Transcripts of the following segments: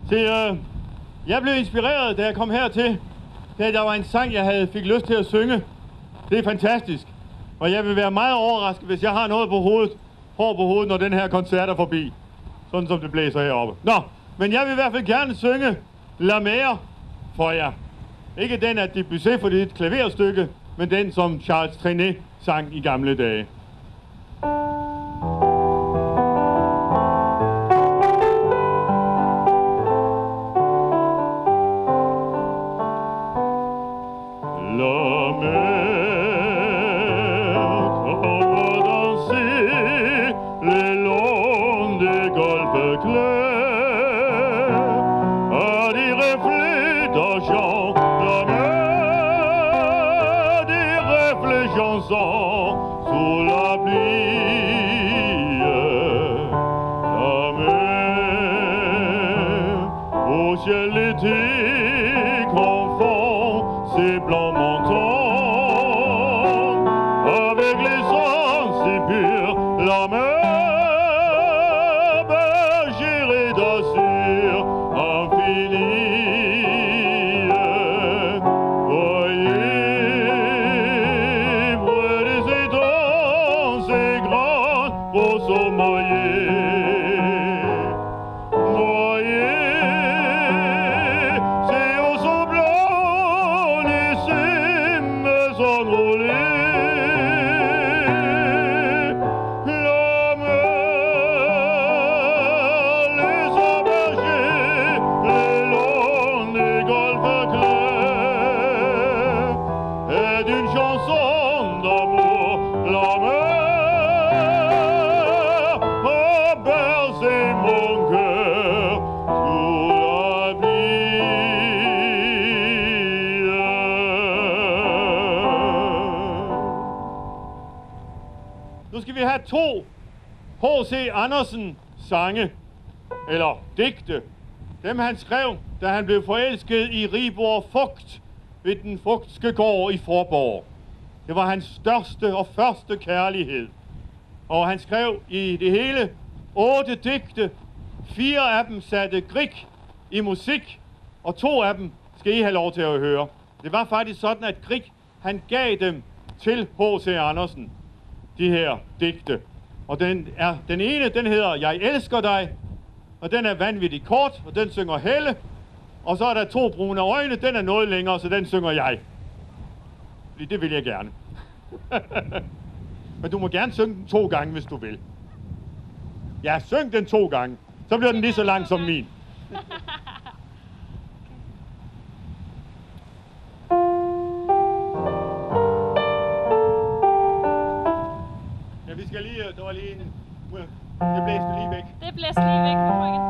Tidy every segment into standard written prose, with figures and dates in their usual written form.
Jeg blev inspireret, da jeg kom hertil, da der var en sang, jeg fik lyst til at synge. Det er fantastisk. Og jeg vil være meget overrasket, hvis jeg har noget på hovedet, hår på hovedet, når den her koncert er forbi. Sådan som det blæser heroppe. Nå, men jeg vil i hvert fald gerne synge La Mer for jer. Ikke den af Debussy, for det er et klaverstykke, men den, som Charles Trenet sang i gamle dage. To H.C. Andersen sange, eller digte, dem han skrev, da han blev forelsket i Riborg Fugt ved den Fugtske gård i Forborg. Det var hans største og første kærlighed. Og han skrev i det hele 8 digte. 4 af dem satte Grieg i musik, og 2 af dem skal I have lov til at høre. Det var faktisk sådan, at Grieg, han gav dem til H.C. Andersen, de her digte. Og den ene, den hedder Jeg elsker dig, og den er vanvittigt kort, og den synger Helle. Og så er der 2 brune øjne, den er noget længere, så den synger jeg. Fordi det vil jeg gerne. Men du må gerne synge den 2 gange, hvis du vil. Ja, syng den 2 gange. Så bliver den lige så lang som min. Ja, vi skal lige... Der var lige en... Det blæste lige væk. Det blæste lige væk, frøken.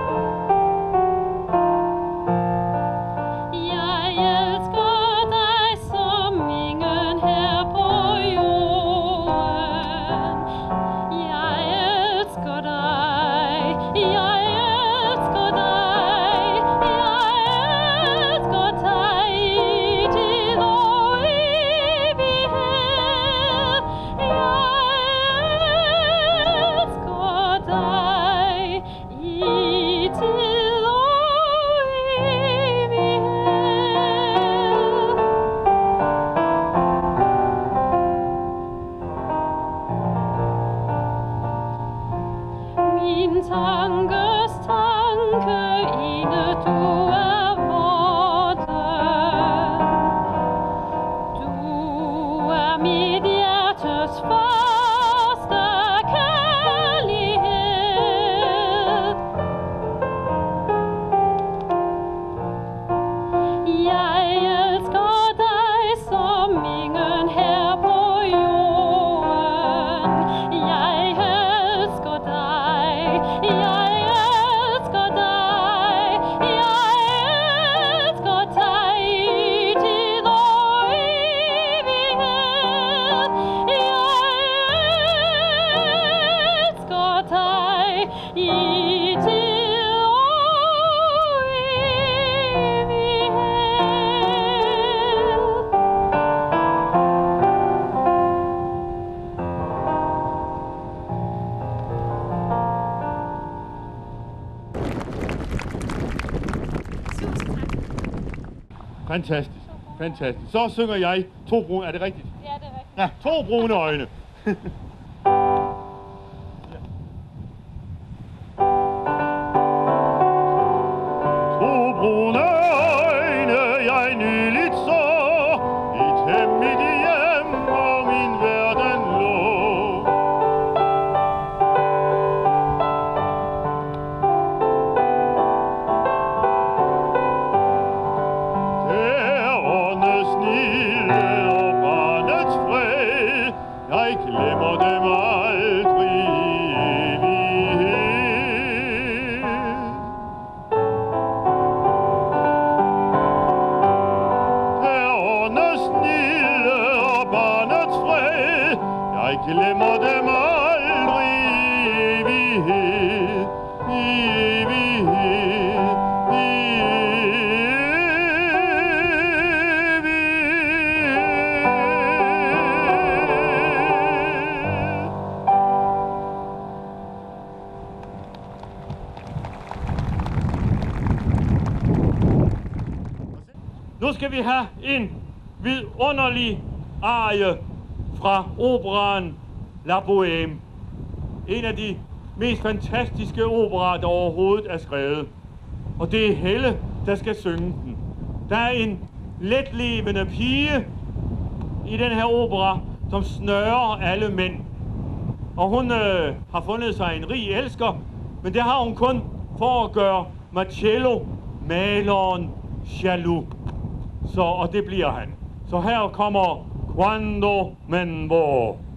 Jeg elsker dig. Fantastisk. Fantastisk. Så synger jeg To brune... Er det rigtigt? Ja, det er rigtigt. Ja, To brune øjne. To brune øjne, jeg nyligt så, i et hemmeligt hjem, hvor min verden lå. Der åndes snilde og barnets fred, jeg glemmer dem aldrig i evighed. Der åndes snilde og barnets fred, jeg glemmer dem aldrig i evighed, i evighed, i evighed. Nu skal vi have en vidunderlig arie fra operaen La Bohème. En af de mest fantastiske operaer, der overhovedet er skrevet. Og det er Helle, der skal synge den. Der er en letlevende pige i den her opera, som snører alle mænd. Og hun har fundet sig en rig elsker, men det har hun kun for at gøre Marcello, maleren, jaloux. Og det bliver han. Så her kommer Quando men hvor.